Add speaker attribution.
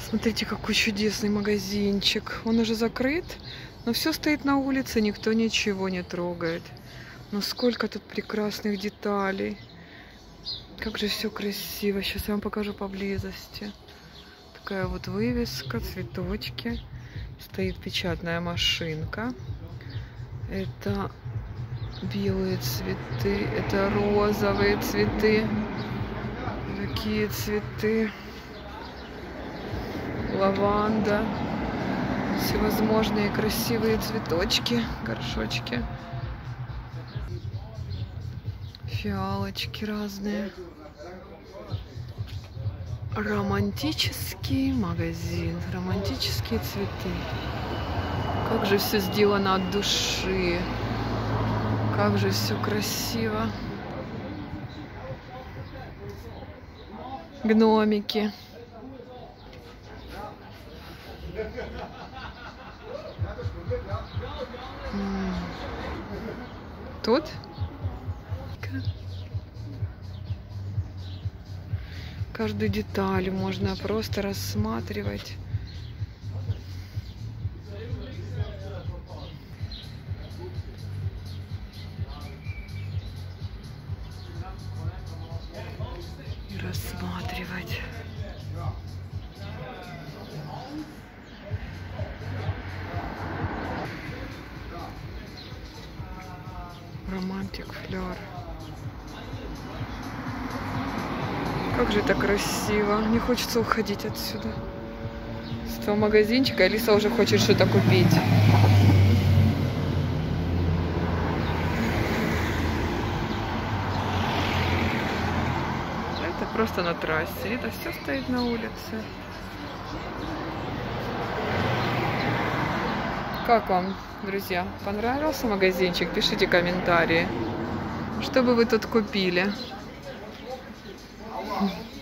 Speaker 1: Смотрите, какой чудесный магазинчик. Он уже закрыт, но все стоит на улице, никто ничего не трогает. Но сколько тут прекрасных деталей. Как же все красиво. Сейчас я вам покажу поблизости. Такая вот вывеска, цветочки. Стоит печатная машинка. Это белые цветы, это розовые цветы. Такие цветы. Лаванда. Всевозможные красивые цветочки, горшочки. Фиалочки разные. Романтический магазин. Романтические цветы. Как же все сделано от души. Как же все красиво. Гномики. Тут каждую деталь можно просто рассматривать. И рассматривать. Романтик флёр. Как же это красиво. Не хочется уходить отсюда. С этого магазинчика Алиса уже хочет что-то купить. Это просто на трассе. Это все стоит на улице. Как вам, друзья, понравился магазинчик? Пишите комментарии. Что бы вы тут купили?